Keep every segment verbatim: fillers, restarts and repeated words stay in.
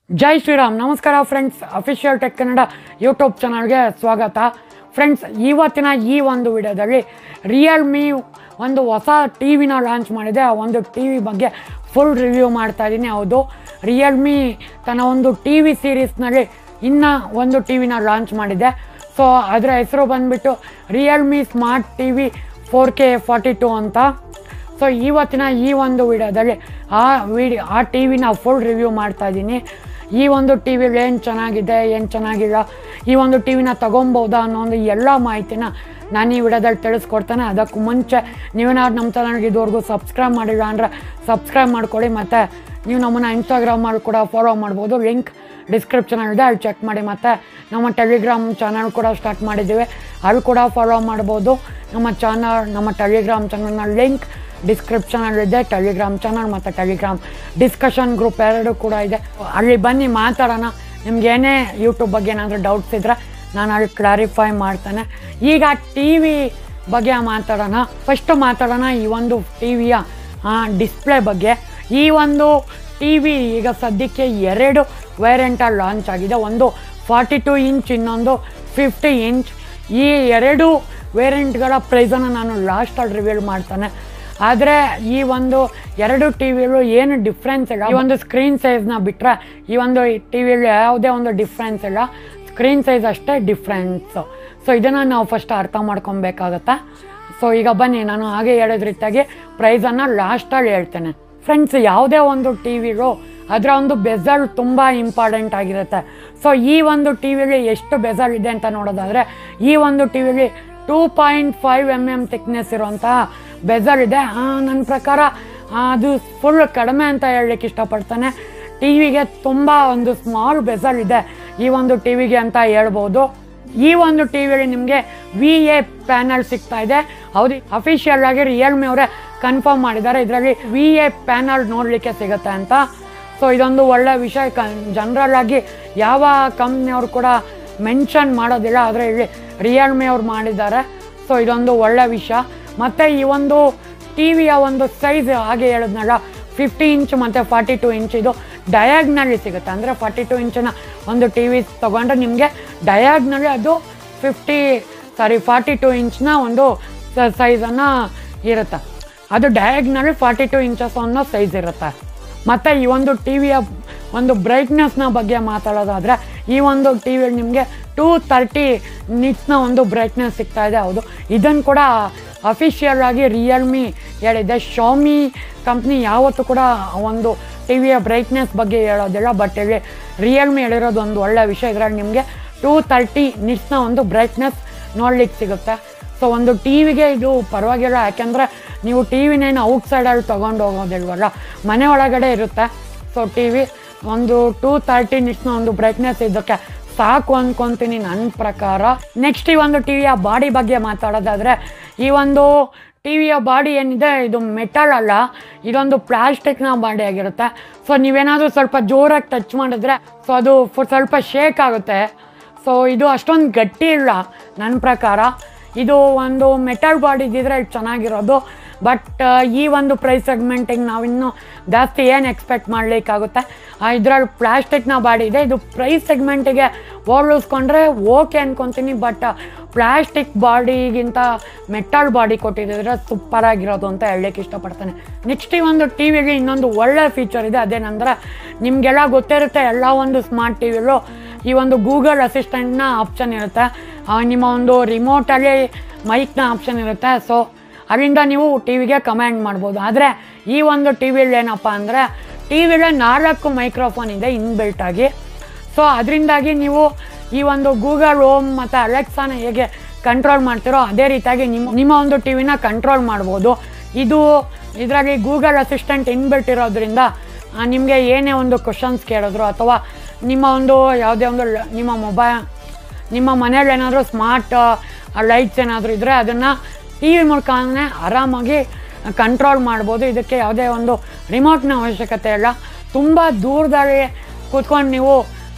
ಜೈ ಶ್ರೀರಾಮ್. ನಮಸ್ಕಾರ friends, official tech Kannada YouTube ಚಾನಲ್ಗೆ ಸ್ವಾಗತ. ಫ್ರೆಂಡ್ಸ್, ಇವತ್ತಿನ ಈ ಒಂದು ವಿಡಿಯೋದಲ್ಲಿ ರಿಯಲ್ಮಿ ಒಂದು ಹೊಸ ಟಿ ವಿನ ಲಾಂಚ್ ಮಾಡಿದೆ. ಆ ಒಂದು ಟಿ ವಿ ಬಗ್ಗೆ ಫುಲ್ ರಿವ್ಯೂ ಮಾಡ್ತಾ ಇದ್ದೀನಿ. ಹೌದು, ರಿಯಲ್ಮಿ ತನ್ನ ಒಂದು ಟಿ ವಿ ಸೀರೀಸ್ನಲ್ಲಿ ಇನ್ನೂ ಒಂದು ಟಿ ವಿನ ಲಾಂಚ್ ಮಾಡಿದೆ. ಸೊ ಅದರ ಹೆಸರು ಬಂದುಬಿಟ್ಟು Realme smart T V four K forty two ಅಂತ. ಸೊ ಇವತ್ತಿನ ಈ ಒಂದು ವಿಡಿಯೋದಲ್ಲಿ ಆ ವಿಡಿಯೋ ಆ ಟಿ ವಿನ ಫುಲ್ ರಿವ್ಯೂ ಮಾಡ್ತಾ ಇದ್ದೀನಿ. ಈ ಒಂದು ಟಿ ವಿಲಿ ಏನು ಚೆನ್ನಾಗಿದೆ, ಏನು ಚೆನ್ನಾಗಿಲ್ಲ, ಈ ಒಂದು ಟಿ ವಿನ ತೊಗೊಬೋದಾ ಅನ್ನೋ ಒಂದು ಎಲ್ಲ ಮಾಹಿತಿನ ನಾನು ಈ ವಿಡಿಯೋದಲ್ಲಿ ತಿಳಿಸ್ಕೊಡ್ತೇನೆ. ಅದಕ್ಕೂ ಮುಂಚೆ ನೀವೇನಾದ್ರು ನಮ್ಮ ಚಾನಲ್ಗೆ ಇದುವರೆಗೂ ಸಬ್ಸ್ಕ್ರೈಬ್ ಮಾಡಿಲ್ಲ ಅಂದರೆ ಸಬ್ಸ್ಕ್ರೈಬ್ ಮಾಡ್ಕೊಳ್ಳಿ. ಮತ್ತು ನೀವು ನಮ್ಮನ್ನು ಇನ್ಸ್ಟಾಗ್ರಾಮಲ್ಲಿ ಕೂಡ ಫಾಲೋ ಮಾಡ್ಬೋದು. ಲಿಂಕ್ ಡಿಸ್ಕ್ರಿಪ್ಷನಲ್ಲಿದೆ, ಅಲ್ಲಿ ಚೆಕ್ ಮಾಡಿ. ಮತ್ತು ನಮ್ಮ ಟೆಲಿಗ್ರಾಮ್ ಚಾನಲ್ ಕೂಡ ಸ್ಟಾರ್ಟ್ ಮಾಡಿದ್ದೀವಿ, ಅಲ್ಲಿ ಕೂಡ ಫಾಲೋ ಮಾಡ್ಬೋದು. ನಮ್ಮ ಚಾನಲ್ ನಮ್ಮ ಟೆಲಿಗ್ರಾಮ್ ಚಾನಲ್ನ ಲಿಂಕ್ ಡಿಸ್ಕ್ರಿಪ್ಷನಲ್ಲಿದೆ. ಟೆಲಿಗ್ರಾಮ್ ಚಾನಲ್ ಮತ್ತು ಟೆಲಿಗ್ರಾಮ್ ಡಿಸ್ಕಷನ್ ಗ್ರೂಪ್ ಎರಡು ಕೂಡ ಇದೆ. ಅಲ್ಲಿ ಬನ್ನಿ ಮಾತಾಡೋಣ. ನಿಮ್ಗೆ ಏನೇ ಯೂಟ್ಯೂಬ್ ಬಗ್ಗೆ ಏನಾದರೂ ಡೌಟ್ಸ್ ಇದ್ದರೆ ನಾನು ಅಲ್ಲಿ ಕ್ಲಾರಿಫೈ ಮಾಡ್ತೇನೆ. ಈಗ ಟಿ ವಿ ಬಗ್ಗೆ ಮಾತಾಡೋಣ. ಫಸ್ಟು ಮಾತಾಡೋಣ ಈ ಒಂದು ಟಿ ವಿಯ ಡಿಸ್ಪ್ಲೇ ಬಗ್ಗೆ. ಈ ಒಂದು ಟಿ ವಿ ಈಗ ಸದ್ಯಕ್ಕೆ ಎರಡು ವೇರಿಯಂಟಲ್ಲಿ ಲಾಂಚ್ ಆಗಿದೆ. ಒಂದು ಫಾರ್ಟಿ ಟು ಇಂಚ್, ಇನ್ನೊಂದು ಫಿಫ್ಟಿ ಇಂಚ್. ಈ ಎರಡು ವೇರಿಯಂಟ್ಗಳ ಪ್ರೈಸನ್ನು ನಾನು ಲಾಸ್ಟಲ್ಲಿ ರಿವೀಲ್ ಮಾಡ್ತಾನೆ. ಆದರೆ ಈ ಒಂದು ಎರಡು ಟಿ ವಿಲು ಏನು ಡಿಫ್ರೆನ್ಸ್ ಇಲ್ಲ. ಈ ಒಂದು ಸ್ಕ್ರೀನ್ ಸೈಜ್ನ ಬಿಟ್ಟರೆ ಈ ಒಂದು ಟಿ ವಿಲಿ ಯಾವುದೇ ಒಂದು ಡಿಫ್ರೆನ್ಸ್ ಇಲ್ಲ. ಸ್ಕ್ರೀನ್ ಸೈಜ್ ಅಷ್ಟೇ ಡಿಫ್ರೆನ್ಸು. ಸೊ ಇದನ್ನು ನಾವು ಫಸ್ಟ್ ಅರ್ಥ ಮಾಡ್ಕೊಬೇಕಾಗತ್ತೆ. ಸೊ ಈಗ ಬನ್ನಿ, ನಾನು ಹಾಗೆ ಹೇಳಿದ ರೀತಿಯಾಗಿ ಪ್ರೈಸನ್ನು ಲಾಸ್ಟಲ್ಲಿ ಹೇಳ್ತೇನೆ. ಫ್ರೆಂಡ್ಸ್, ಯಾವುದೇ ಒಂದು ಟಿ ವಿಲು ಅದರ ಒಂದು ಬೆಜಲ್ ತುಂಬ ಇಂಪಾರ್ಟೆಂಟ್ ಆಗಿರುತ್ತೆ. ಸೊ ಈ ಒಂದು ಟಿ ವಿಲಿ ಎಷ್ಟು ಬೆಜಲ್ ಇದೆ ಅಂತ ನೋಡೋದಾದರೆ, ಈ ಒಂದು ಟಿ ವಿಲಿ two point five M M thickness ಇರುವಂತಹ ಬೆಜಲ್ ಇದೆ. ನನ್ನ ಪ್ರಕಾರ ಅದು ಫುಲ್ ಕಡಿಮೆ ಅಂತ ಹೇಳಲಿಕ್ಕೆ ಇಷ್ಟಪಡ್ತಾನೆ. ಟಿ ವಿಗೆ ತುಂಬ ಒಂದು ಸ್ಮಾಲ್ ಬೆಜಲ್ ಇದೆ ಈ ಒಂದು ಟಿ ವಿಗೆ ಅಂತ ಹೇಳ್ಬೋದು. ಈ ಒಂದು ಟಿ ವಿಲಿ ನಿಮಗೆ ವಿ ಎ ಪ್ಯಾನಲ್ ಸಿಗ್ತಾ ಇದೆ. ಹೌದು, ಅಫಿಷಿಯಲ್ ಆಗಿ ರಿಯಲ್ಮಿ ಅವರೇ ಕನ್ಫರ್ಮ್ ಮಾಡಿದ್ದಾರೆ, ಇದರಲ್ಲಿ ವಿ ಎ ಪ್ಯಾನಲ್ ನೋಡಲಿಕ್ಕೆ ಸಿಗುತ್ತೆ ಅಂತ. ಸೊ ಇದೊಂದು ಒಳ್ಳೆಯ ವಿಷಯ. ಕ ಜನರಲ್ ಆಗಿ ಯಾವ ಕಂಪ್ನಿಯವರು ಕೂಡ ಮೆನ್ಷನ್ ಮಾಡೋದಿಲ್ಲ, ಆದರೆ ಇಲ್ಲಿ ರಿಯಲ್ಮಿ ಅವ್ರು ಮಾಡಿದ್ದಾರೆ. ಸೊ ಇದೊಂದು ಒಳ್ಳೆಯ ವಿಷಯ. ಮತ್ತು ಈ ಒಂದು ಟಿ ವಿಯ ಒಂದು ಸೈಜ್ ಹಾಗೆ ಹೇಳಿದ್ನಲ್ಲ, ಫಿಫ್ಟಿ ಇಂಚ್ ಮತ್ತು ಫಾರ್ಟಿ ಟು ಇಂಚ್ ಇದು ಡಯಾಗ್ನಲ್ಲಿ ಸಿಗುತ್ತೆ. ಅಂದರೆ ಫಾರ್ಟಿ ಟು ಇಂಚಿನ ಒಂದು ಟಿ ವಿ ತೊಗೊಂಡ್ರೆ ನಿಮಗೆ ಡಯಾಗ್ನಲ್ಲಿ ಅದು ಫಿಫ್ಟಿ ಸಾರಿ ಫಾರ್ಟಿ ಟು ಇಂಚ್ನ ಒಂದು ಸೈಜನ್ನು ಇರುತ್ತೆ. ಅದು ಡಯಾಗ್ನಲ್ಲಿ ಫಾರ್ಟಿ ಟು ಇಂಚಸ್ ಅನ್ನೋ ಸೈಜ್ ಇರುತ್ತೆ. ಮತ್ತು ಈ ಒಂದು ಟಿ ವಿಯ ಒಂದು ಬ್ರೈಟ್ನೆಸ್ನ ಬಗ್ಗೆ ಮಾತಾಡೋದಾದರೆ, ಈ ಒಂದು ಟಿ ವಿಯಲ್ಲಿ ನಿಮಗೆ ಟೂ ತರ್ಟಿ ನಿಟ್ಸ್ನ ಒಂದು ಬ್ರೈಟ್ನೆಸ್ ಸಿಗ್ತಾ ಇದೆ. ಹೌದು, ಇದನ್ನು ಕೂಡ ಅಫಿಷಿಯಲ್ ಆಗಿ ರಿಯಲ್ಮಿ ಹೇಳಿದೆ. ಶಾಮಿ ಕಂಪ್ನಿ ಯಾವತ್ತೂ ಕೂಡ ಒಂದು ಟಿ ವಿಯ ಬ್ರೈಟ್ನೆಸ್ ಬಗ್ಗೆ ಹೇಳೋದಿಲ್ಲ, ಬಟ್ ಇಲ್ಲಿ ರಿಯಲ್ಮಿ ಹೇಳಿರೋದು ಒಂದು ಒಳ್ಳೆಯ ವಿಷಯ. ಇದರಲ್ಲಿ ನಿಮಗೆ ಟೂ ತರ್ಟಿ ನಿಟ್ಸ್ನ ಒಂದು ಬ್ರೈಟ್ನೆಸ್ ನೋಡ್ಲಿಕ್ಕೆ ಸಿಗುತ್ತೆ. ಸೊ ಒಂದು ಟಿ ವಿಗೆ ಇದು ಪರವಾಗಿಲ್ಲ, ಯಾಕೆಂದರೆ ನೀವು ಟಿ ವಿನೇನು ಔಟ್ ಸೈಡಲ್ಲಿ ತೊಗೊಂಡು ಹೋಗೋದಿಲ್ವಲ್ಲ, ಮನೆ ಒಳಗಡೆ ಇರುತ್ತೆ. ಸೊ ಟಿ ವಿ ಒಂದು ಟೂ ತರ್ಟಿ ನಿಟ್ಸ್ನ ಒಂದು ಬ್ರೈಟ್ನೆಸ್ ಇದಕ್ಕೆ ಸಾಕು ಅಂದ್ಕೊತೀನಿ ನನ್ನ ಪ್ರಕಾರ. ನೆಕ್ಸ್ಟ್ ಈ ಒಂದು ಟಿ ವಿಯ ಬಾಡಿ ಬಗ್ಗೆ ಮಾತಾಡೋದಾದರೆ, ಈ ಒಂದು ಟಿ ವಿಯ ಬಾಡಿ ಏನಿದೆ ಇದು ಮೆಟಲ್ ಅಲ್ಲ, ಇದೊಂದು ಪ್ಲಾಸ್ಟಿಕ್ನ ಬಾಡಿ ಆಗಿರುತ್ತೆ. ಸೊ ನೀವೇನಾದರೂ ಸ್ವಲ್ಪ ಜೋರಾಗಿ ಟಚ್ ಮಾಡಿದ್ರೆ ಸೊ ಅದು ಸ್ವಲ್ಪ ಶೇಕ್ ಆಗುತ್ತೆ. ಸೊ ಇದು ಅಷ್ಟೊಂದು ಗಟ್ಟಿ ಇಲ್ಲ ನನ್ನ ಪ್ರಕಾರ. ಇದು ಒಂದು ಮೆಟಲ್ ಬಾಡಿ ಇದ್ದಿದ್ರೆ ಚೆನ್ನಾಗಿರೋದು. ಬಟ್ ಈ ಒಂದು ಪ್ರೈಸ್ ಸೆಗ್ಮೆಂಟಿಗೆ ನಾವಿನ್ನೂ ಜಾಸ್ತಿ ಏನು ಎಕ್ಸ್ಪೆಕ್ಟ್ ಮಾಡಲಿಕ್ಕಾಗುತ್ತೆ. ಇದರಲ್ಲಿ ಪ್ಲಾಸ್ಟಿಕ್ನ ಬಾಡಿ ಇದೆ. ಇದು ಪ್ರೈಸ್ ಸೆಗ್ಮೆಂಟಿಗೆ ಹೋಲಿಸ್ಕೊಂಡ್ರೆ ಓಕೆ ಅನ್ಕೊತೀನಿ, ಬಟ್ ಪ್ಲಾಸ್ಟಿಕ್ ಬಾಡಿಗಿಂತ ಮೆಟಲ್ ಬಾಡಿ ಕೊಟ್ಟಿದ್ದರೆ ಸೂಪರಾಗಿರೋದು ಅಂತ ಹೇಳಲಿಕ್ಕೆ ಇಷ್ಟಪಡ್ತಾನೆ. ನೆಕ್ಸ್ಟ್ ಈ ಒಂದು ಟಿ ವಿಗೆ ಇನ್ನೊಂದು ಒಳ್ಳೆಯ ಫೀಚರ್ ಇದೆ. ಅದೇನೆಂದರೆ, ನಿಮಗೆಲ್ಲ ಗೊತ್ತಿರುತ್ತೆ, ಎಲ್ಲ ಒಂದು ಸ್ಮಾರ್ಟ್ ಟಿ ವಿಲು ಈ ಒಂದು ಗೂಗಲ್ ಅಸಿಸ್ಟೆಂಟ್ನ ಆಪ್ಷನ್ ಇರುತ್ತೆ. ನಿಮ್ಮ ಒಂದು ರಿಮೋಟಲ್ಲಿ ಮೈಕ್ನ ಆಪ್ಷನ್ ಇರುತ್ತೆ. ಸೊ ಅದರಿಂದ ನೀವು ಟಿ ವಿಗೆ ಕಮೆಂಟ್ ಮಾಡ್ಬೋದು. ಆದರೆ ಈ ಒಂದು ಟಿ ವಿಲಿ ಏನಪ್ಪ ಅಂದರೆ, ಟಿ ವಿಲಿ ನಾಲ್ಕು ಮೈಕ್ರೋಫೋನ್ ಇದೆ ಇನ್ಬಿಲ್ಟಾಗಿ. ಸೊ ಅದರಿಂದಾಗಿ ನೀವು ಈ ಒಂದು ಗೂಗಲ್ ಹೋಮ್ ಮತ್ತು ಅಲೆಕ್ಸಾನ ಹೇಗೆ ಕಂಟ್ರೋಲ್ ಮಾಡ್ತೀರೋ ಅದೇ ರೀತಿಯಾಗಿ ನಿಮ್ಮ ನಿಮ್ಮ ಒಂದು ಟಿ ವಿನ ಕಂಟ್ರೋಲ್ ಮಾಡ್ಬೋದು. ಇದು ಇದರಲ್ಲಿ ಗೂಗಲ್ ಅಸಿಸ್ಟೆಂಟ್ ಇನ್ಬಿಲ್ಟ್ ಇರೋದ್ರಿಂದ ನಿಮಗೆ ಏನೇ ಒಂದು ಕ್ವಶನ್ಸ್ ಕೇಳಿದ್ರು ಅಥವಾ ನಿಮ್ಮ ಒಂದು ಯಾವುದೇ ಒಂದು ನಿಮ್ಮ ಮೊಬೈಲ್ ನಿಮ್ಮ ಮನೇಲಿ ಏನಾದರೂ ಸ್ಮಾರ್ಟ್ ಲೈಟ್ಸ್ ಏನಾದರೂ ಇದ್ದರೆ ಅದನ್ನು ಟಿ ವಿ ಮೂಲಕನೇ ಆರಾಮಾಗಿ ಕಂಟ್ರೋಲ್ ಮಾಡ್ಬೋದು. ಇದಕ್ಕೆ ಯಾವುದೇ ಒಂದು ರಿಮೋಟ್ನ ಅವಶ್ಯಕತೆ ಇಲ್ಲ. ತುಂಬ ದೂರದಲ್ಲಿ ಕೂತ್ಕೊಂಡು ನೀವು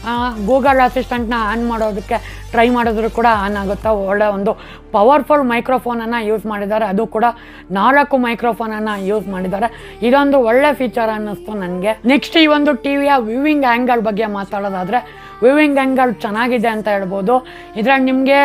ಗೂಗಲ್ ಅಸಿಸ್ಟೆಂಟ್ನ ಆನ್ ಮಾಡೋದಕ್ಕೆ ಟ್ರೈ ಮಾಡಿದ್ರು ಕೂಡ ಆನ್ ಆಗುತ್ತಾ. ಒಳ್ಳೆ ಒಂದು ಪವರ್ಫುಲ್ ಮೈಕ್ರೋಫೋನನ್ನು ಯೂಸ್ ಮಾಡಿದ್ದಾರೆ, ಅದು ಕೂಡ ನಾಲ್ಕು ಮೈಕ್ರೋಫೋನನ್ನು ಯೂಸ್ ಮಾಡಿದ್ದಾರೆ. ಇದೊಂದು ಒಳ್ಳೆ ಫೀಚರ್ ಅನ್ನಿಸ್ತು ನನಗೆ. ನೆಕ್ಸ್ಟ್ ಈ ಒಂದು ಟಿ ವಿಯ ವ್ಯೂವಿಂಗ್ ಆ್ಯಂಗಲ್ ಬಗ್ಗೆ ಮಾತಾಡೋದಾದರೆ ವ್ಯೂವಿಂಗ್ ಆ್ಯಂಗಲ್ ಚೆನ್ನಾಗಿದೆ ಅಂತ ಹೇಳ್ಬೋದು. ಇದರಲ್ಲಿ ನಿಮಗೆ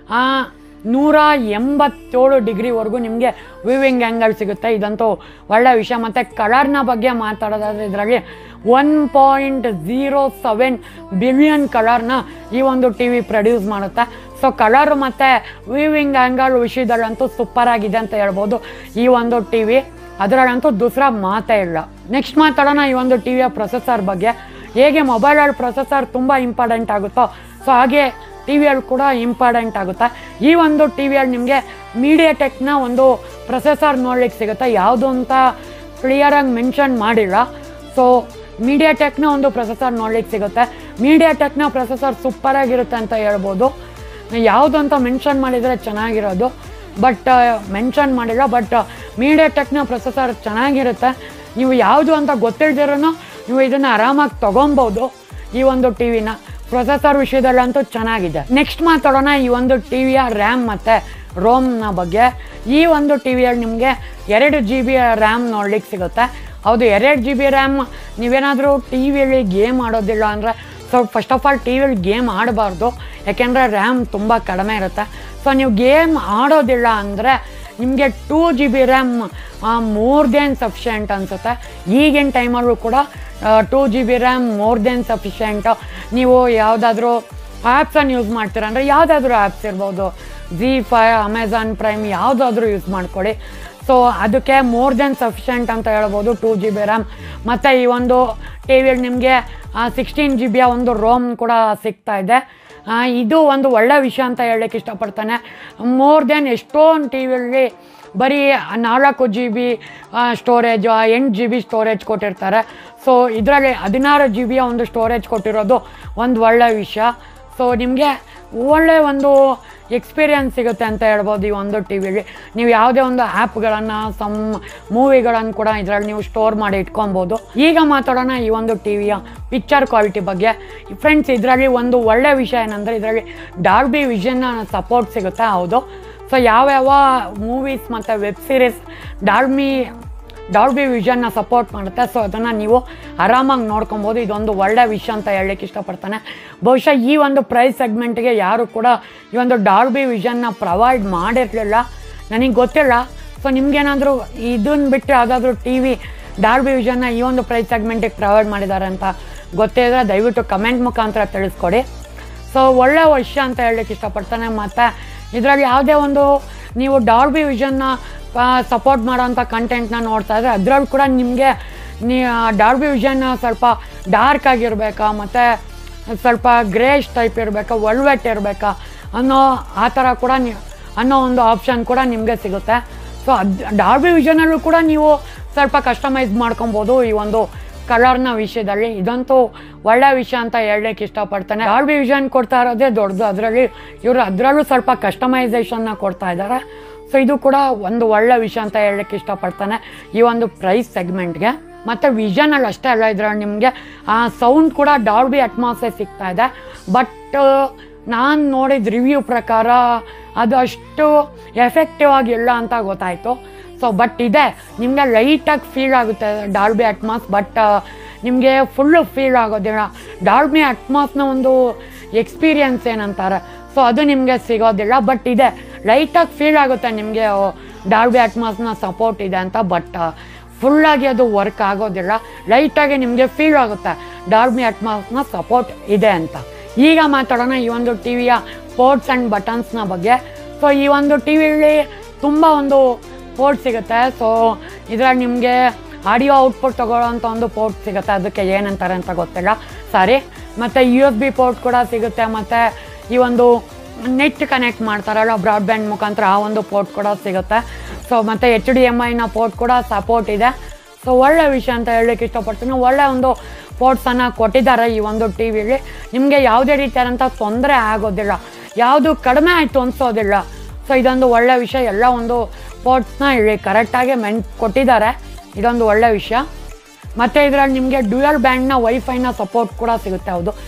ನೂರ ಎಂಬತ್ತೇಳು ಡಿಗ್ರಿವರೆಗೂ ನಿಮಗೆ ವ್ಯೂವಿಂಗ್ ಆ್ಯಂಗಲ್ ಸಿಗುತ್ತೆ, ಇದಂತೂ ಒಳ್ಳೆಯ ವಿಷಯ. ಮತ್ತು ಕಲರ್ನ ಬಗ್ಗೆ ಮಾತಾಡೋದಾದರೆ ಇದರಲ್ಲಿ one point zero seven billion ಕಲರ್ನ ಈ ಒಂದು ಟಿ ವಿ ಪ್ರೊಡ್ಯೂಸ್ ಮಾಡುತ್ತೆ. ಸೊ ಕಲರ್ ಮತ್ತು ವ್ಯೂವಿಂಗ್ ಆ್ಯಂಗಲ್ ವಿಷಯದಲ್ಲಂತೂ ಸೂಪರಾಗಿದೆ ಅಂತ ಹೇಳ್ಬೋದು ಈ ಒಂದು ಟಿ ವಿ, ಅದರಲ್ಲಂತೂ ದೂಸರ ಮಾತೇ ಇಲ್ಲ. ನೆಕ್ಸ್ಟ್ ಮಾತಾಡೋಣ ಈ ಒಂದು ಟಿ ವಿಯ ಪ್ರೊಸೆಸರ್ ಬಗ್ಗೆ. ಹೇಗೆ ಮೊಬೈಲಲ್ಲಿ ಪ್ರೊಸೆಸರ್ ತುಂಬ ಇಂಪಾರ್ಟೆಂಟ್ ಆಗುತ್ತೋ ಸೊ ಹಾಗೆ ಟಿ ವಿಯಲ್ಲಿ ಕೂಡ ಇಂಪಾರ್ಟೆಂಟ್ ಆಗುತ್ತೆ. ಈ ಒಂದು ಟಿ ವಿಯಲ್ಲಿ ನಿಮಗೆ ಮೀಡಿಯಾಟೆಕ್ನ ಒಂದು ಪ್ರೊಸೆಸರ್ ನೋಡ್ಲಿಕ್ಕೆ ಸಿಗುತ್ತೆ, ಯಾವುದು ಅಂತ ಕ್ಲಿಯರಾಗಿ ಮೆನ್ಷನ್ ಮಾಡಿಲ್ಲ. ಸೊ ಮೀಡಿಯಾಟೆಕ್ನ ಒಂದು ಪ್ರೊಸೆಸರ್ ನೋಡ್ಲಿಕ್ಕೆ ಸಿಗುತ್ತೆ. ಮೀಡಿಯಾಟೆಕ್ನ ಪ್ರೊಸೆಸರ್ ಸೂಪರಾಗಿರುತ್ತೆ ಅಂತ ಹೇಳ್ಬೋದು. ಯಾವುದು ಅಂತ ಮೆನ್ಷನ್ ಮಾಡಿದರೆ ಚೆನ್ನಾಗಿರೋದು, ಬಟ್ ಮೆನ್ಷನ್ ಮಾಡಿಲ್ಲ. ಬಟ್ ಮೀಡಿಯಾಟೆಕ್ನ ಪ್ರೊಸೆಸರ್ ಚೆನ್ನಾಗಿರುತ್ತೆ. ನೀವು ಯಾವುದು ಅಂತ ಗೊತ್ತಿಲ್ದಿರೋ ನೀವು ಇದನ್ನು ಆರಾಮಾಗಿ ತೊಗೊಬೋದು ಈ ಒಂದು ಟಿ ವಿನ. ಪ್ರೊಸೆಸರ್ ವಿಷಯದಲ್ಲಂತೂ ಚೆನ್ನಾಗಿದೆ. ನೆಕ್ಸ್ಟ್ ಮಾತಾಡೋಣ ಈ ಒಂದು ಟಿ ವಿಯ ರ್ಯಾಮ್ ಮತ್ತು ರೋಮ್ನ ಬಗ್ಗೆ. ಈ ಒಂದು ಟಿ ವಿಯಲ್ಲಿ ನಿಮಗೆ ಎರಡು ಜಿ ಬಿ ರ್ಯಾಮ್ ನೋಡ್ಲಿಕ್ಕೆ ಸಿಗುತ್ತೆ. ಹೌದು, ಎರಡು ಜಿ ಬಿ ರ್ಯಾಮ್. ನೀವೇನಾದರೂ ಟಿ ವಿಯಲ್ಲಿ ಗೇಮ್ ಆಡೋದಿಲ್ಲ ಅಂದರೆ so first of all T ವಿಯಲ್ಲಿ ಗೇಮ್ ಆಡಬಾರ್ದು, ಯಾಕೆಂದರೆ ರ್ಯಾಮ್ ತುಂಬ ಕಡಿಮೆ ಇರುತ್ತೆ. ಸೊ ನೀವು ಗೇಮ್ ಆಡೋದಿಲ್ಲ ಅಂದರೆ ನಿಮಗೆ two G B RAM more than sufficient ಅನಿಸುತ್ತೆ. ಈಗಿನ ಟೈಮಲ್ಲೂ ಕೂಡ two G B RAM more than sufficient. ನೀವು ಯಾವುದಾದ್ರೂ ಆ್ಯಪ್ಸನ್ನು ಯೂಸ್ ಮಾಡ್ತೀರ ಅಂದರೆ ಯಾವುದಾದ್ರೂ ಆ್ಯಪ್ಸ್ ಇರ್ಬೋದು, ಝೀ ಫೈ, ಅಮೆಝಾನ್ ಪ್ರೈಮ್, ಯಾವುದಾದ್ರೂ ಯೂಸ್ ಮಾಡ್ಕೊಳ್ಳಿ. ಸೊ ಅದಕ್ಕೆ ಮೋರ್ ದೆನ್ ಸಫಿಷಿಯೆಂಟ್ ಅಂತ ಹೇಳ್ಬೋದು ಟೂ ಜಿ ಬಿ ರ್ಯಾಮ್. ಮತ್ತು ಈ ಒಂದು ಟಿ ವಿಯಲ್ಲಿ ನಿಮಗೆ ಸಿಕ್ಸ್ಟೀನ್ ಜಿ ಬಿಯ ಒಂದು ರೋಮ್ ಕೂಡ ಸಿಗ್ತಾ ಇದೆ. ಇದು ಒಂದು ಒಳ್ಳೆ ವಿಷಯ ಅಂತ ಹೇಳಲಿಕ್ಕೆ ಇಷ್ಟಪಡ್ತಾನೆ. ಮೋರ್ ದೆನ್ ಎಷ್ಟೊಂದು ಟಿ ವಿಯಲ್ಲಿ ಬರೀ ನಾಲ್ಕು ಜಿ ಬಿ ಸ್ಟೋರೇಜ್, ಎಂಟು ಜಿ ಬಿ ಸ್ಟೋರೇಜ್ ಕೊಟ್ಟಿರ್ತಾರೆ. ಸೊ ಇದರಲ್ಲಿ ಹದಿನಾರು ಜಿ ಬಿಯ ಒಂದು ಸ್ಟೋರೇಜ್ ಕೊಟ್ಟಿರೋದು ಒಂದು ಒಳ್ಳೆ ವಿಷಯ. ಸೊ ನಿಮಗೆ ಒಳ್ಳೆ ಒಂದು ಎಕ್ಸ್ಪೀರಿಯನ್ಸ್ ಸಿಗುತ್ತೆ ಅಂತ ಹೇಳ್ಬೋದು ಈ ಒಂದು ಟಿ ವಿಲಿ. ನೀವು ಯಾವುದೇ ಒಂದು ಆ್ಯಪ್ಗಳನ್ನು, ಸಮ್ ಮೂವಿಗಳನ್ನು ಕೂಡ ಇದರಲ್ಲಿ ನೀವು ಸ್ಟೋರ್ ಮಾಡಿ ಇಟ್ಕೊಬೋದು. ಈಗ ಮಾತಾಡೋಣ ಈ ಒಂದು ಟಿ ವಿಯ ಪಿಕ್ಚರ್ ಕ್ವಾಲಿಟಿ ಬಗ್ಗೆ. ಫ್ರೆಂಡ್ಸ್, ಇದರಲ್ಲಿ ಒಂದು ಒಳ್ಳೆಯ ವಿಷಯ ಏನಂದರೆ ಇದರಲ್ಲಿ ಡಾಲ್ಬಿ ವಿಷನ್ನ ಸಪೋರ್ಟ್ ಸಿಗುತ್ತೆ. ಹೌದು, ಸೊ ಯಾವ್ಯಾವ ಮೂವೀಸ್ ಮತ್ತು ವೆಬ್ ಸೀರೀಸ್ ಡಾಲ್ಬಿ ಡಾಲ್ಬಿ ವಿಷನ್ನ ಸಪೋರ್ಟ್ ಮಾಡುತ್ತೆ. ಸೊ ಅದನ್ನು ನೀವು ಆರಾಮಾಗಿ ನೋಡ್ಕೊಬೋದು. ಇದೊಂದು ಒಳ್ಳೆಯ ವಿಷಯ ಅಂತ ಹೇಳಲಿಕ್ಕೆ ಇಷ್ಟಪಡ್ತಾನೆ. ಬಹುಶಃ ಈ ಒಂದು ಪ್ರೈಸ್ ಸೆಗ್ಮೆಂಟ್ಗೆ ಯಾರು ಕೂಡ ಈ ಒಂದು ಡಾಲ್ಬಿ ವಿಷನ್ನ ಪ್ರೊವೈಡ್ ಮಾಡಿರಲಿಲ್ಲ, ನನಗೆ ಗೊತ್ತಿಲ್ಲ. ಸೊ ನಿಮಗೇನಾದರೂ ಇದನ್ನು ಬಿಟ್ಟು ಯಾವುದಾದ್ರೂ ಟಿ ವಿ ಡಾಲ್ಬಿ ವಿಷನ್ನ ಈ ಒಂದು ಪ್ರೈಸ್ ಸೆಗ್ಮೆಂಟಿಗೆ ಪ್ರೊವೈಡ್ ಮಾಡಿದ್ದಾರೆ ಅಂತ ಗೊತ್ತಿದ್ರೆ ದಯವಿಟ್ಟು ಕಮೆಂಟ್ ಮುಖಾಂತರ ತಿಳಿಸ್ಕೊಡಿ. ಸೊ ಒಳ್ಳೆಯ ವಿಷಯ ಅಂತ ಹೇಳಲಿಕ್ಕೆ ಇಷ್ಟಪಡ್ತಾನೆ. ಮತ್ತು ಇದರಲ್ಲಿ ಯಾವುದೇ ಒಂದು ನೀವು ಡಾಲ್ಬಿ ವಿಷನ್ನ ಸಪೋರ್ಟ್ ಮಾಡೋಂಥ ಕಂಟೆಂಟ್ನ ನೋಡ್ತಾ ಇದ್ದರೆ ಅದರಲ್ಲಿ ಕೂಡ ನಿಮಗೆ ನೀ ಡಾಲ್ಬಿ ವಿಷನ್ ಸ್ವಲ್ಪ ಡಾರ್ಕ್ ಆಗಿರಬೇಕಾ, ಮತ್ತು ಸ್ವಲ್ಪ ಗ್ರೇಷ್ ಟೈಪ್ ಇರಬೇಕಾ, ವೆಲ್ವೆಟ್ ಇರಬೇಕಾ ಅನ್ನೋ ಆ ಥರ ಕೂಡ ನೀ ಅನ್ನೋ ಒಂದು ಆಪ್ಷನ್ ಕೂಡ ನಿಮಗೆ ಸಿಗುತ್ತೆ. ಸೊ ಅದು ಡಾಲ್ಬಿ ವಿಷನಲ್ಲೂ ಕೂಡ ನೀವು ಸ್ವಲ್ಪ ಕಸ್ಟಮೈಸ್ ಮಾಡ್ಕೊಬೋದು ಈ ಒಂದು ಕಲರ್ನ ವಿಷಯದಲ್ಲಿ. ಇದಂತೂ ಒಳ್ಳೆಯ ವಿಷಯ ಅಂತ ಹೇಳಲಿಕ್ಕೆ ಇಷ್ಟಪಡ್ತಾನೆ. ಡಾಲ್ಬಿ ವಿಷನ್ ಕೊಡ್ತಾ ಇರೋದೇ ದೊಡ್ಡದು, ಅದರಲ್ಲಿ ಇವರು ಅದರಲ್ಲೂ ಸ್ವಲ್ಪ ಕಸ್ಟಮೈಸೇಷನ್ನ ಕೊಡ್ತಾ ಇದ್ದಾರೆ. ಸೊ ಇದು ಕೂಡ ಒಂದು ಒಳ್ಳೆ ವಿಷಯ ಅಂತ ಹೇಳಲಿಕ್ಕೆ ಇಷ್ಟಪಡ್ತಾನೆ ಈ ಒಂದು ಪ್ರೈಸ್ ಸೆಗ್ಮೆಂಟ್ಗೆ. ಮತ್ತು ವಿಷನಲ್ಲಿ ಅಷ್ಟೇ ಅಲ್ಲ, ಇದರಲ್ಲಿ ನಿಮಗೆ ಆ ಸೌಂಡ್ ಕೂಡ ಡಾಲ್ಬಿ ಅಟ್ಮಾಸೇ ಸಿಗ್ತಾ ಇದೆ. ಬಟ್ ನಾನು ನೋಡಿದ ರಿವ್ಯೂ ಪ್ರಕಾರ ಅದು ಅಷ್ಟು ಎಫೆಕ್ಟಿವ್ ಆಗಿಲ್ಲ ಅಂತ ಗೊತ್ತಾಯಿತು. ಸೊ ಬಟ್ ಇದೆ, ನಿಮಗೆ ಲೈಟಾಗಿ ಫೀಲ್ ಆಗುತ್ತೆ ಡಾಲ್ಬಿ ಅಟ್ಮಾಸ್, ಬಟ್ ನಿಮಗೆ ಫುಲ್ಲು ಫೀಲ್ ಆಗೋದಿಲ್ಲ. ಡಾಲ್ಬಿ ಅಟ್ಮಾಸ್ನ ಒಂದು ಎಕ್ಸ್ಪೀರಿಯನ್ಸ್ ಏನಂತಾರೆ, ಸೊ ಅದು ನಿಮಗೆ ಸಿಗೋದಿಲ್ಲ. ಬಟ್ ಇದೆ, ಲೈಟಾಗಿ ಫೀಲ್ ಆಗುತ್ತೆ ನಿಮಗೆ ಡಾಲ್ಬಿ ಅಟ್ಮಾಸ್ನ ಸಪೋರ್ಟ್ ಇದೆ ಅಂತ. ಬಟ್ ಫುಲ್ಲಾಗಿ ಅದು ವರ್ಕ್ ಆಗೋದಿಲ್ಲ, ಲೈಟಾಗಿ ನಿಮಗೆ ಫೀಲ್ ಆಗುತ್ತೆ ಡಾಲ್ಬಿ ಅಟ್ಮಾಸ್ನ ಸಪೋರ್ಟ್ ಇದೆ ಅಂತ. ಈಗ ಮಾತಾಡೋಣ ಈ ಒಂದು ಟಿ ವಿಯ ಪೋರ್ಟ್ಸ್ ಆ್ಯಂಡ್ ಬಟನ್ಸ್ನ ಬಗ್ಗೆ. ಸೊ ಈ ಒಂದು ಟಿ ವಿಲಿ ತುಂಬ ಒಂದು ಪೋರ್ಟ್ ಸಿಗುತ್ತೆ. ಸೊ ಇದರಲ್ಲಿ ನಿಮಗೆ ಆಡಿಯೋ ಔಟ್ಪುಟ್ ತೊಗೊಳ್ಳೋಂಥ ಒಂದು ಪೋರ್ಟ್ ಸಿಗುತ್ತೆ, ಅದಕ್ಕೆ ಏನಂತಾರೆ ಅಂತ ಗೊತ್ತಿಲ್ಲ, ಸಾರಿ. ಮತ್ತು ಯು ಎಸ್ ಬಿ ಪೋರ್ಟ್ ಕೂಡ ಸಿಗುತ್ತೆ. ಮತ್ತು ಈ ಒಂದು ನೆಟ್ ಕನೆಕ್ಟ್ ಮಾಡ್ತಾರಲ್ಲ ಬ್ರಾಡ್ಬ್ಯಾಂಡ್ ಮುಖಾಂತರ, ಆ ಒಂದು ಪೋರ್ಟ್ ಕೂಡ ಸಿಗುತ್ತೆ. ಸೊ ಮತ್ತು ಎಚ್ ಡಿ ಎಮ್ ಐನ ಪೋರ್ಟ್ ಕೂಡ ಸಪೋರ್ಟ್ ಇದೆ. ಸೊ ಒಳ್ಳೆ ವಿಷಯ ಅಂತ ಹೇಳಲಿಕ್ಕೆ ಇಷ್ಟಪಡ್ತೀನಿ. ಒಳ್ಳೆ ಒಂದು ಪೋರ್ಟ್ಸನ್ನು ಕೊಟ್ಟಿದ್ದಾರೆ ಈ ಒಂದು ಟಿ ವಿಲಿ. ನಿಮಗೆ ಯಾವುದೇ ರೀತಿಯಾದಂಥ ತೊಂದರೆ ಆಗೋದಿಲ್ಲ, ಯಾವುದು ಕಡಿಮೆ ಆಯಿತು ಅನಿಸೋದಿಲ್ಲ. ಸೊ ಇದೊಂದು ಒಳ್ಳೆ ವಿಷಯ. ಎಲ್ಲ ಒಂದು ಪೋರ್ಟ್ಸ್ನ ಇಲ್ಲಿ ಕರೆಕ್ಟಾಗಿ ಮೆನ್ ಕೊಟ್ಟಿದ್ದಾರೆ, ಇದೊಂದು ಒಳ್ಳೆ ವಿಷಯ. ಮತ್ತು ಇದರಲ್ಲಿ ನಿಮಗೆ ಡ್ಯುಯಲ್ ಬ್ಯಾಂಡ್ನ ವೈಫೈನ ಸಪೋರ್ಟ್ ಕೂಡ ಸಿಗುತ್ತೆ. ಹೌದು,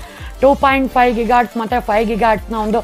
ಟೂ ಪಾಯಿಂಟ್ ಫೈವ್ ಗಿಗಾಟ್ಸ್ ಮತ್ತು ಫೈವ್ ಗಿಗಾಟ್ಸ್ನ ಒಂದು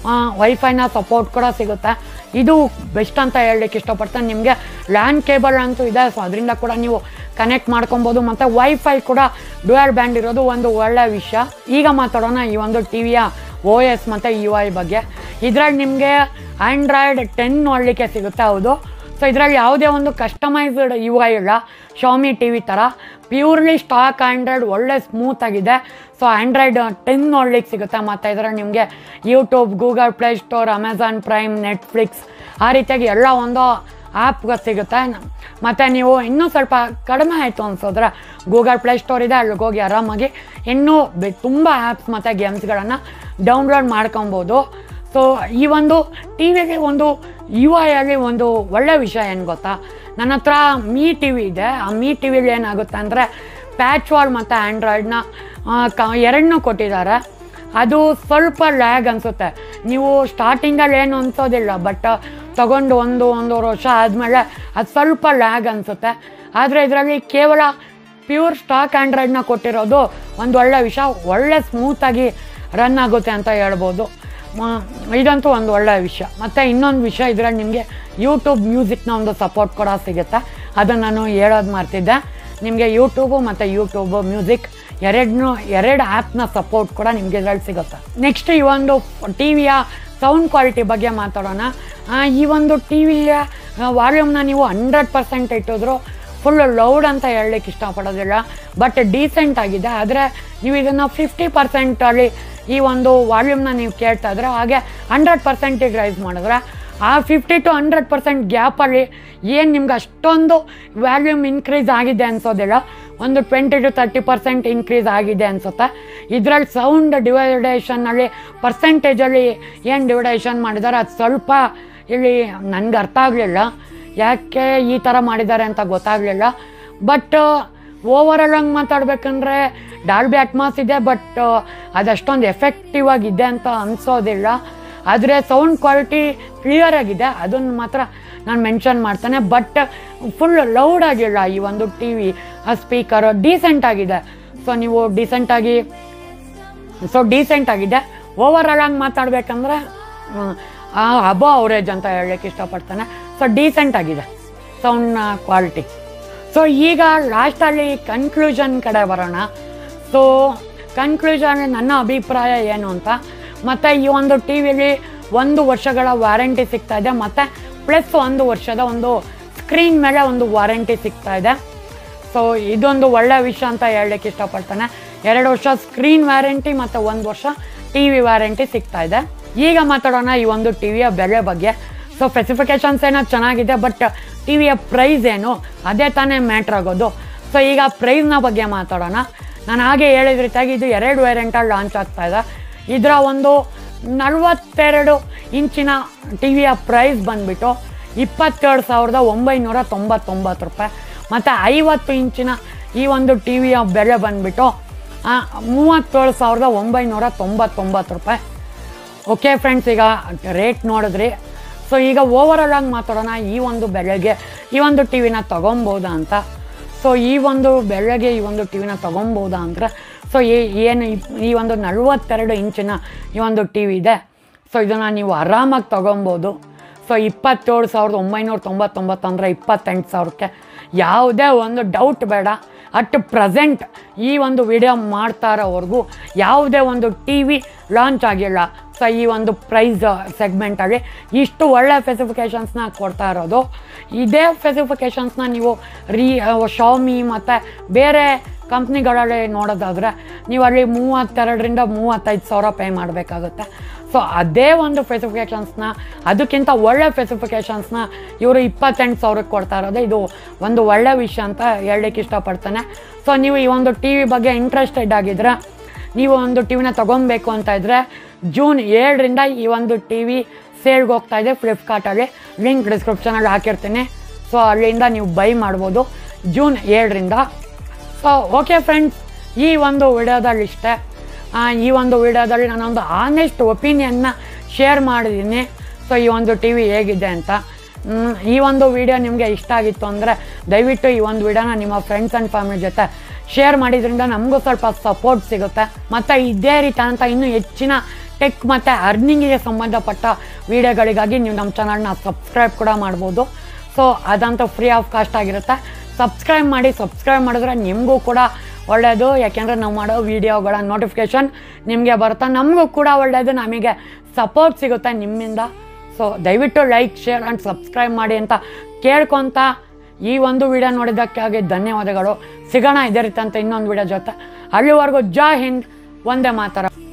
ವೈಫೈನ ಸಪೋರ್ಟ್ ಕೂಡ ಸಿಗುತ್ತೆ. ಇದು ಬೆಸ್ಟ್ ಅಂತ ಹೇಳಲಿಕ್ಕೆ ಇಷ್ಟಪಡ್ತೇನೆ. ನಿಮಗೆ ಲ್ಯಾನ್ ಕೇಬಲ್ ಅಂತೂ ಇದೆ, ಸೊ ಅದರಿಂದ ಕೂಡ ನೀವು ಕನೆಕ್ಟ್ ಮಾಡ್ಕೊಬೋದು. ಮತ್ತು ವೈಫೈ ಕೂಡ ಡ್ಯುಯಲ್ ಬ್ಯಾಂಡ್ ಇರೋದು ಒಂದು ಒಳ್ಳೆಯ ವಿಷಯ. ಈಗ ಮಾತಾಡೋಣ ಈ ಒಂದು ಟಿ ವಿಯ ಓ ಎಸ್ ಮತ್ತು ಯು ಐ ಬಗ್ಗೆ. ಇದರಲ್ಲಿ ನಿಮಗೆ ಆ್ಯಂಡ್ರಾಯ್ಡ್ ಟೆನ್ ನೋಡಲಿಕ್ಕೆ ಸಿಗುತ್ತೆ, ಹೌದು. ಸೊ ಇದರಲ್ಲಿ ಯಾವುದೇ ಒಂದು ಕಸ್ಟಮೈಸ್ಡ್ ಯು ಐ ಇಲ್ಲ, ಶಾಮಿ ಟಿ ವಿ ಥರ ಪ್ಯೂರ್ಲಿ ಸ್ಟಾಕ್ ಆ್ಯಂಡ್ರಾಯ್ಡ್ ಒಳ್ಳೆ ಸ್ಮೂತಾಗಿದೆ. ಸೊ ಆ್ಯಂಡ್ರಾಯ್ಡ್ ಟೆನ್ ನೋಡ್ಲಿಕ್ಕೆ ಸಿಗುತ್ತೆ. ಮತ್ತು ಇದರಲ್ಲಿ ನಿಮಗೆ YouTube, Google Play Store, Amazon Prime, Netflix ಆ ರೀತಿಯಾಗಿ ಎಲ್ಲ ಒಂದು ಆ್ಯಪ್ಗಳು ಸಿಗುತ್ತೆ. ಮತ್ತು ನೀವು ಇನ್ನೂ ಸ್ವಲ್ಪ ಕಡಿಮೆ ಆಯಿತು ಅನ್ಸೋದ್ರೆ ಗೂಗಲ್ ಪ್ಲೇ ಸ್ಟೋರ್ ಇದೆ, ಅಲ್ಲಿಗೆ ಹೋಗಿ ಆರಾಮಾಗಿ ಇನ್ನೂ ಬೆ ತುಂಬ ಆ್ಯಪ್ಸ್ ಮತ್ತು ಗೇಮ್ಸ್ಗಳನ್ನು ಡೌನ್ಲೋಡ್ ಮಾಡ್ಕೊಬೋದು. ಸೊ ಈ ಒಂದು ಟಿ ವಿಗೆ ಒಂದು ಯು ಐ ಅಲ್ಲಿ ಒಂದು ಒಳ್ಳೆಯ ವಿಷಯ ಏನು ಗೊತ್ತಾ, ನನ್ನ ಹತ್ರ ಮೀ ಟಿ ವಿ ಇದೆ. ಆ ಮೀ ಟಿ ವಿಲಿ ಏನಾಗುತ್ತೆ ಅಂದರೆ ಪ್ಯಾಚ್ ವಾಲ್ ಮತ್ತು ಆ್ಯಂಡ್ರಾಯ್ಡ್ನ ಕ ಎರಡನ್ನೂ ಕೊಟ್ಟಿದ್ದಾರೆ. ಅದು ಸ್ವಲ್ಪ ಲ್ಯಾಗ್ ಅನಿಸುತ್ತೆ. ನೀವು ಸ್ಟಾರ್ಟಿಂಗಲ್ಲಿ ಏನು ಅನ್ಸೋದಿಲ್ಲ, ಬಟ್ ತಗೊಂಡು ಒಂದು ಒಂದೂವರೆ ವರ್ಷ ಆದಮೇಲೆ ಅದು ಸ್ವಲ್ಪ ಲ್ಯಾಗ್ ಅನಿಸುತ್ತೆ. ಆದರೆ ಇದರಲ್ಲಿ ಕೇವಲ ಪ್ಯೂರ್ ಸ್ಟಾಕ್ ಆ್ಯಂಡ್ರಾಯ್ಡ್ನ ಕೊಟ್ಟಿರೋದು ಒಂದು ಒಳ್ಳೆಯ ವಿಷಯ, ಒಳ್ಳೆ ಸ್ಮೂತಾಗಿ ರನ್ ಆಗುತ್ತೆ ಅಂತ ಹೇಳ್ಬೋದು. ಇದಂತೂ ಒಂದು ಒಳ್ಳೆಯ ವಿಷಯ. ಮತ್ತು ಇನ್ನೊಂದು ವಿಷಯ, ಇದರಲ್ಲಿ ನಿಮಗೆ ಯೂಟ್ಯೂಬ್ ಮ್ಯೂಸಿಕ್ನ ಒಂದು ಸಪೋರ್ಟ್ ಕೂಡ ಸಿಗುತ್ತೆ. ಅದನ್ನು ನಾನು ಹೇಳೋದು ಮಾಡ್ತಿದ್ದೆ. ನಿಮಗೆ ಯೂಟ್ಯೂಬು ಮತ್ತು ಯೂಟ್ಯೂಬ್ ಮ್ಯೂಸಿಕ್ ಎರಡನ್ನೂ ಎರಡು ಆ್ಯಪ್ನ ಸಪೋರ್ಟ್ ಕೂಡ ನಿಮಗೆ ಇದರಲ್ಲಿ ಸಿಗುತ್ತೆ. ನೆಕ್ಸ್ಟ್ ಈ ಒಂದು ಟಿ ವಿಯ ಸೌಂಡ್ ಕ್ವಾಲಿಟಿ ಬಗ್ಗೆ ಮಾತಾಡೋಣ. ಈ ಒಂದು ಟಿ ವಿಯ ವಾಲ್ಯೂಮ್ನ ನೀವು ಹಂಡ್ರೆಡ್ ಪರ್ಸೆಂಟ್ ಇಟ್ಟಿದ್ರು ಫುಲ್ ಲೌಡ್ ಅಂತ ಹೇಳಲಿಕ್ಕೆ ಇಷ್ಟಪಡೋದಿಲ್ಲ, ಬಟ್ ಡೀಸೆಂಟ್ ಆಗಿದೆ. ಆದರೆ ನೀವು ಇದನ್ನು ಫಿಫ್ಟಿ ಪರ್ಸೆಂಟಲ್ಲಿ ಈ ಒಂದು ವಾಲ್ಯೂಮ್ನ ನೀವು ಕೇಳ್ತಾ ಇದ್ರೆ, ಹಾಗೆ ಹಂಡ್ರೆಡ್ ಪರ್ಸೆಂಟಿಗೆ ರೈಸ್ ಮಾಡಿದ್ರೆ ಆ ಫಿಫ್ಟಿ ಟು ಹಂಡ್ರೆಡ್ ಪರ್ಸೆಂಟ್ ಗ್ಯಾಪಲ್ಲಿ ಏನು ನಿಮ್ಗೆ ಅಷ್ಟೊಂದು ವ್ಯಾಲ್ಯೂಮ್ ಇನ್ಕ್ರೀಸ್ ಆಗಿದೆ ಅನ್ಸೋದಿಲ್ಲ, ಒಂದು twenty to thirty percent increase ಆಗಿದೆ ಅನಿಸುತ್ತೆ. ಇದರಲ್ಲಿ ಸೌಂಡ್ ಡಿವೈಡೇಷನ್ನಲ್ಲಿ ಪರ್ಸೆಂಟೇಜಲ್ಲಿ ಏನು ಡಿವೈಡೇಷನ್ ಮಾಡಿದ್ದಾರೆ ಅದು ಸ್ವಲ್ಪ ಇಲ್ಲಿ ನನಗೆ ಅರ್ಥ ಆಗಲಿಲ್ಲ, ಯಾಕೆ ಈ ಥರ ಮಾಡಿದ್ದಾರೆ ಅಂತ ಗೊತ್ತಾಗಲಿಲ್ಲ. ಬಟ್ ಓವರಾಲ್ ಆಗಿ ಮಾತಾಡಬೇಕಂದ್ರೆ ಡಾಲ್ಬಿ ಅಟ್ಮಾಸ್ ಇದೆ, ಬಟ್ ಅದಷ್ಟೊಂದು ಎಫೆಕ್ಟಿವ್ ಆಗಿದೆ ಅಂತ ಅನಿಸೋದಿಲ್ಲ. ಆದರೆ ಸೌಂಡ್ ಕ್ವಾಲಿಟಿ ಕ್ಲಿಯರ್ ಆಗಿದೆ, ಅದನ್ನು ಮಾತ್ರ ನಾನು ಮೆನ್ಷನ್ ಮಾಡ್ತೇನೆ. ಬಟ್ ಫುಲ್ ಲೌಡ್ ಆಗಿಲ್ಲ ಈ ಒಂದು ಟಿ ವಿ. ಆ ಸ್ಪೀಕರು ಡೀಸೆಂಟ್ ಆಗಿದೆ. ಸೊ ನೀವು ಡೀಸೆಂಟಾಗಿ ಸೊ ಡೀಸೆಂಟ್ ಆಗಿದೆ. ಓವರಾಲ್ ಆಗಿ ಮಾತಾಡಬೇಕಂದ್ರೆ ಅಬೋ ಅವರೇಜ್ ಅಂತ ಹೇಳಲಿಕ್ಕೆ ಇಷ್ಟಪಡ್ತಾನೆ. ಸೊ ಡೀಸೆಂಟ್ ಆಗಿದೆ ಸೌಂಡ್ ಕ್ವಾಲಿಟಿ. ಸೊ ಈಗ ಲಾಸ್ಟಲ್ಲಿ ಕನ್ಕ್ಲೂಷನ್ ಕಡೆ ಬರೋಣ. ಸೊ ಕನ್ಕ್ಲೂಷನ್ ನನ್ನ ಅಭಿಪ್ರಾಯ ಏನು ಅಂತ, ಮತ್ತು ಈ ಒಂದು ಟಿ ವಿಲಿ ಒಂದು ವರ್ಷಗಳ ವಾರಂಟಿ ಸಿಗ್ತಾ ಇದೆ, ಮತ್ತು ಪ್ಲಸ್ ಒಂದು ವರ್ಷದ ಒಂದು ಸ್ಕ್ರೀನ್ ಮೇಲೆ ಒಂದು ವಾರಂಟಿ ಸಿಗ್ತಾ ಇದೆ. ಸೊ ಇದೊಂದು ಒಳ್ಳೆಯ ವಿಷಯ ಅಂತ ಹೇಳಲಿಕ್ಕೆ ಇಷ್ಟಪಡ್ತಾನೆ. ಎರಡು ವರ್ಷ ಸ್ಕ್ರೀನ್ ವ್ಯಾರಂಟಿ ಮತ್ತು ಒಂದು ವರ್ಷ ಟಿ ವಿ ವ್ಯಾರಂಟಿ ಸಿಗ್ತಾ ಇದೆ. ಈಗ ಮಾತಾಡೋಣ ಈ ಒಂದು ಟಿ ವಿಯ ಬೆಲೆ ಬಗ್ಗೆ. ಸೊ ಸ್ಪೆಸಿಫಿಕೇಷನ್ಸ್ ಏನೋ ಚೆನ್ನಾಗಿದೆ, ಬಟ್ ಟಿ ವಿಯ ಪ್ರೈಸ್ ಏನು ಅದೇ ತಾನೇ ಮ್ಯಾಟ್ರ್ ಆಗೋದು. ಸೊ ಈಗ ಪ್ರೈಸ್ನ ಬಗ್ಗೆ ಮಾತಾಡೋಣ. ನಾನು ಹಾಗೆ ಹೇಳಿದ ರೀತಿಯಾಗಿ ಇದು ಎರಡು ವೇರಿಯಂಟಲ್ಲಿ ಲಾಂಚ್ ಆಗ್ತಾ ಇದೆ. ಇದರ ಒಂದು ನಲವತ್ತೆರಡು ಇಂಚಿನ ಟಿ ವಿಯ ಪ್ರೈಸ್ ಬಂದುಬಿಟ್ಟು ಇಪ್ಪತ್ತೇಳು ಸಾವಿರದ ಒಂಬೈನೂರ ತೊಂಬತ್ತೊಂಬತ್ತು ರೂಪಾಯಿ, ಮತ್ತು ಐವತ್ತು ಇಂಚಿನ ಈ ಒಂದು ಟಿ ವಿಯ ಬೆಲೆ ಬಂದುಬಿಟ್ಟು ಮೂವತ್ತೇಳು ಸಾವಿರದ ಒಂಬೈನೂರ ತೊಂಬತ್ತೊಂಬತ್ತು ರೂಪಾಯಿ. ಓಕೆ ಫ್ರೆಂಡ್ಸ್, ಈಗ ರೇಟ್ ನೋಡಿದ್ರಿ. ಸೊ ಈಗ ಓವರಾಲ್ ಆಗಿ ಮಾತಾಡೋಣ ಈ ಒಂದು ಬೆಲೆಗೆ ಈ ಒಂದು ಟಿ ವಿನ ತೊಗೊಬೋದಾ ಅಂತ. ಸೊ ಈ ಒಂದು ಬೆಲೆಗೆ ಈ ಒಂದು ಟಿ ವಿನ ತೊಗೊಬೋದಾ ಅಂದರೆ, ಸೊ ಏನು ಈ ಒಂದು ನಲವತ್ತೆರಡು ಇಂಚಿನ ಈ ಒಂದು ಟಿ ವಿ ಇದೆ. ಸೊ ಇದನ್ನು ನೀವು ಆರಾಮಾಗಿ ತೊಗೊಬೋದು. ಸೊ ಇಪ್ಪತ್ತೇಳು ಸಾವಿರದ ಒಂಬೈನೂರ ತೊಂಬತ್ತೊಂಬತ್ತು ಅಂದರೆ ಇಪ್ಪತ್ತೆಂಟು ಸಾವಿರಕ್ಕೆ ಯಾವುದೇ ಒಂದು ಡೌಟ್ ಬೇಡ. ಅಟ್ ಪ್ರೆಸೆಂಟ್ ಈ ಒಂದು ವಿಡಿಯೋ ಮಾಡ್ತಾ ಇರೋವರೆಗೂ ಯಾವುದೇ ಒಂದು ಟಿ ವಿ ಲಾಂಚ್ ಆಗಿಲ್ಲ. ಸೊ ಈ ಒಂದು ಪ್ರೈಸ್ ಸೆಗ್ಮೆಂಟಲ್ಲಿ ಇಷ್ಟು ಒಳ್ಳೆ ಸ್ಪೆಸಿಫಿಕೇಷನ್ಸ್ನ ಕೊಡ್ತಾ ಇರೋದು. ಇದೇ ಸ್ಪೆಸಿಫಿಕೇಷನ್ಸ್ನ ನೀವು ರೀ ಶಾಮಿ ಮತ್ತು ಬೇರೆ ಕಂಪ್ನಿಗಳಲ್ಲಿ ನೋಡೋದಾದರೆ ನೀವು ಅಲ್ಲಿ ಮೂವತ್ತೆರಡರಿಂದ ಮೂವತ್ತೈದು ಸಾವಿರ ಪೇ ಮಾಡಬೇಕಾಗುತ್ತೆ. ಸೊ ಅದೇ ಒಂದು ಸ್ಪೆಸಿಫಿಕೇಷನ್ಸ್ನ ಅದಕ್ಕಿಂತ ಒಳ್ಳೆ ಸ್ಪೆಸಿಫಿಕೇಷನ್ಸ್ನ ಇವರು ಇಪ್ಪತ್ತೆಂಟು ಸಾವಿರಕ್ಕೆ ಕೊಡ್ತಾ ಇರೋದು ಇದು ಒಂದು ಒಳ್ಳೆ ವಿಷಯ ಅಂತ ಹೇಳಲಿಕ್ಕೆ ಇಷ್ಟಪಡ್ತಾನೆ. ಸೊ ನೀವು ಈ ಒಂದು ಟಿ ವಿ ಬಗ್ಗೆ ಇಂಟ್ರೆಸ್ಟೆಡ್ ಆಗಿದ್ದರೆ, ನೀವು ಒಂದು ಟಿ ವಿನ ತೊಗೊಬೇಕು ಅಂತ ಇದ್ದರೆ, ಜೂನ್ ಏಳರಿಂದ ಈ ಒಂದು ಟಿ ವಿ ಸೇಲ್ಗೆ ಹೋಗ್ತಾ ಇದೆ ಫ್ಲಿಪ್ಕಾರ್ಟಲ್ಲಿ. ಲಿಂಕ್ ಡಿಸ್ಕ್ರಿಪ್ಷನಲ್ಲಿ ಹಾಕಿರ್ತೀನಿ. ಸೊ ಅಲ್ಲಿಂದ ನೀವು ಬೈ ಮಾಡ್ಬೋದು ಜೂನ್ ಏಳರಿಂದ. ಸೊ ಓಕೆ ಫ್ರೆಂಡ್ಸ್, ಈ ಒಂದು ವಿಡಿಯೋದಲ್ಲಿ ಇಷ್ಟೇ. ಈ ಒಂದು ವಿಡಿಯೋದಲ್ಲಿ ನಾನೊಂದು ಆನೆಸ್ಟ್ ಒಪಿನಿಯನ್ನ ಶೇರ್ ಮಾಡಿದ್ದೀನಿ. ಸೊ ಈ ಒಂದು ಟಿ ವಿ ಹೇಗಿದೆ ಅಂತ. ಈ ಒಂದು ವಿಡಿಯೋ ನಿಮಗೆ ಇಷ್ಟ ಆಗಿತ್ತು ಅಂದರೆ ದಯವಿಟ್ಟು ಈ ಒಂದು ವಿಡಿಯೋನ ನಿಮ್ಮ ಫ್ರೆಂಡ್ಸ್ ಆ್ಯಂಡ್ ಫ್ಯಾಮಿಲಿ ಜೊತೆ ಶೇರ್ ಮಾಡಿದ್ರಿಂದ ನಮಗೂ ಸ್ವಲ್ಪ ಸಪೋರ್ಟ್ ಸಿಗುತ್ತೆ. ಮತ್ತು ಇದೇ ರೀತಿಯಾದಂಥ ಇನ್ನೂ ಹೆಚ್ಚಿನ ಟೆಕ್ ಮತ್ತು ಅರ್ನಿಂಗಿಗೆ ಸಂಬಂಧಪಟ್ಟ ವೀಡಿಯೋಗಳಿಗಾಗಿ ನೀವು ನಮ್ಮ ಚಾನಲ್ನ ಸಬ್ಸ್ಕ್ರೈಬ್ ಕೂಡ ಮಾಡ್ಬೋದು. ಸೊ ಅದಂತೂ ಫ್ರೀ ಆಫ್ ಕಾಸ್ಟ್ ಆಗಿರುತ್ತೆ. ಸಬ್ಸ್ಕ್ರೈಬ್ ಮಾಡಿ. ಸಬ್ಸ್ಕ್ರೈಬ್ ಮಾಡಿದ್ರೆ ನಿಮಗೂ ಕೂಡ ಒಳ್ಳೆಯದು, ಯಾಕೆಂದರೆ ನಾವು ಮಾಡೋ ವೀಡಿಯೋಗಳ ನೋಟಿಫಿಕೇಷನ್ ನಿಮಗೆ ಬರುತ್ತೆ. ನಮಗೂ ಕೂಡ ಒಳ್ಳೆಯದು, ನಮಗೆ ಸಪೋರ್ಟ್ ಸಿಗುತ್ತೆ ನಿಮ್ಮಿಂದ. ಸೊ ದಯವಿಟ್ಟು ಲೈಕ್, ಶೇರ್ ಆ್ಯಂಡ್ ಸಬ್ಸ್ಕ್ರೈಬ್ ಮಾಡಿ ಅಂತ ಕೇಳ್ಕೊತ ಈ ಒಂದು ವಿಡಿಯೋ ನೋಡಿದ್ದಕ್ಕಾಗಿ ಧನ್ಯವಾದಗಳು. ಸಿಗೋಣ ಇದೇ ರೀತಿ ಅಂತ ಇನ್ನೊಂದು ವಿಡಿಯೋ ಜೊತೆ. ಅಲ್ಲಿವರೆಗೂ ಜೈ ಹಿಂದ್, ವಂದೇ ಮಾತರಂ.